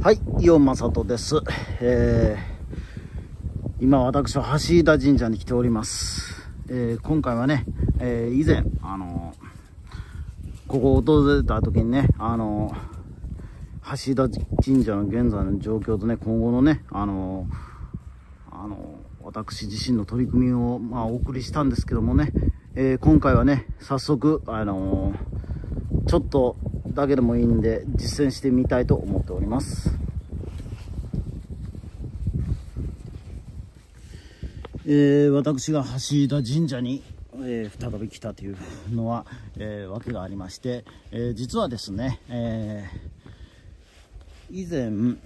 はい、イオンマサトです。今私は橋田神社に来ております。今回はね、以前ここを訪れた時にね、橋田神社の現在の状況とね、今後のね、私自身の取り組みをお送りしたんですけどもね、今回はね、早速ちょっとだけでもいいんで実践してみたいと思っております。私が橋田神社に、再び来たというのは、わけがありまして、実はですね、以前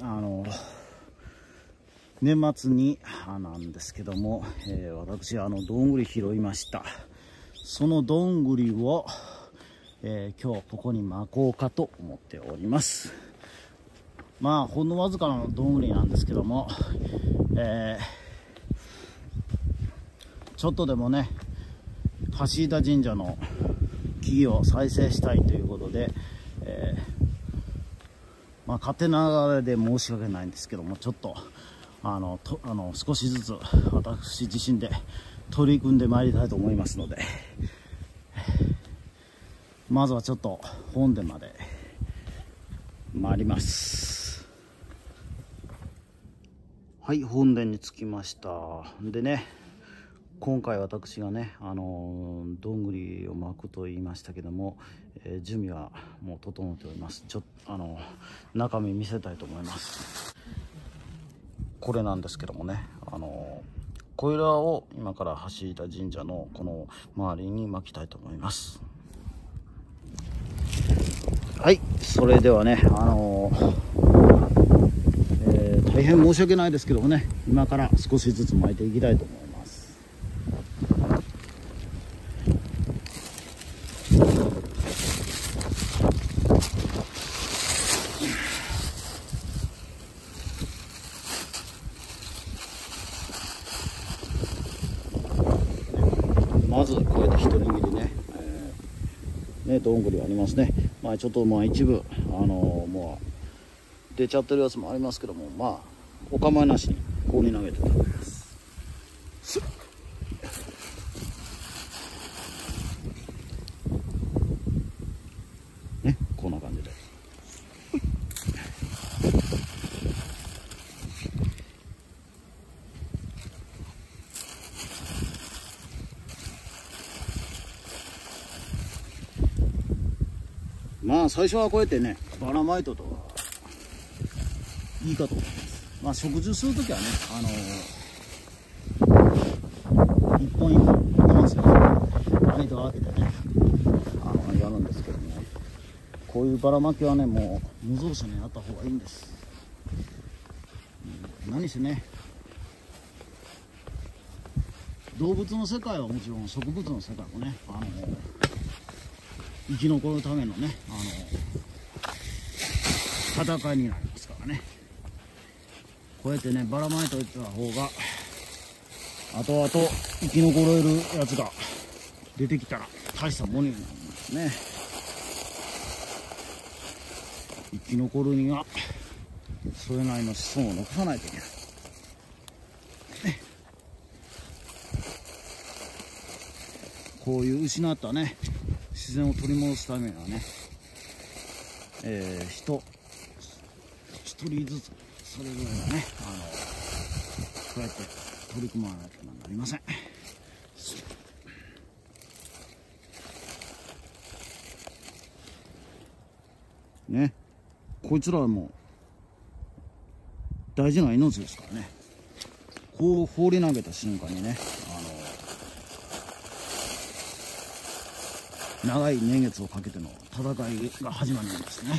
年末になんですけども、私どんぐり拾いました。そのどんぐりを今日ここに巻こうかと思っております。ほんのわずかなどんぐりなんですけども、ちょっとでもね、橋田神社の木々を再生したいということで、勝手な流れで申し訳ないんですけども、ちょっと少しずつ私自身で取り組んでまいりたいと思いますので、まずはちょっと本殿まで参ります。はい、本殿に着きました。でね、今回私がね、どんぐりを巻くと言いましたけども、準備はもう整っております。中身見せたいと思います。これなんですけどもね、これらを今から橋田神社のこの周りに巻きたいと思います。はい、それではね、大変申し訳ないですけどもね、今から少しずつ巻いていきたいと思います。まずこうやって一握りね、どんぐりありますね。ちょっと一部もう出ちゃってるやつもありますけども、お構いなしにここに投げて食べます。ね、こんな感じで。最初はこうやってね、ばらまいとといいかと思います。植樹するときはね、一本一本いきますよね。間を空けてね、やるんですけども、こういうばらまきはね、もう無造作にやった方がいいんです。何せね、動物の世界はもちろん植物の世界もね、生き残るためのね、戦いになりますからね。こうやってね、ばらまいといた方が後々生き残れるやつが出てきたら大したものになりますね。生き残るにはそれなりの子孫を残さないといけない、ね、こういう失ったね自然を取り戻すためにはね、一人ずつそれぞれがね、こうやって取り組まなきゃなりません。ね、こいつらはもう大事な命ですからね。こう放り投げた瞬間にね、長い年月をかけての戦いが始まりますね。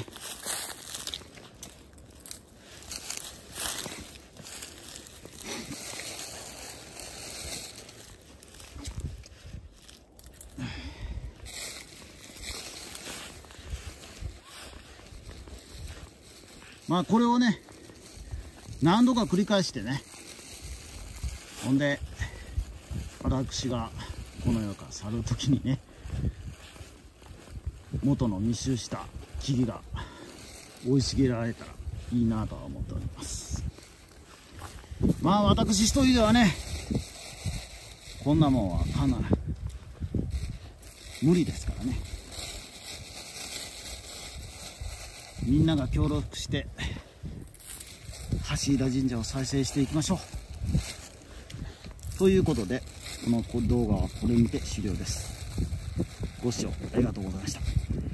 これをね、何度か繰り返してね、ほんで私がこの世から去る時にね、元の密集した木々が生い茂られたらいいなとは思っております。まあ私一人ではね、こんなもんはかなり無理ですからね。みんなが協力して橋井田神社を再生していきましょう。ということで、この動画はこれにて終了です。ご視聴ありがとうございました。